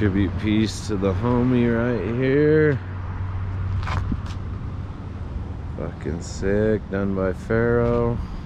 tribute piece to the homie right here. Fucking sick, done by Pharaoh.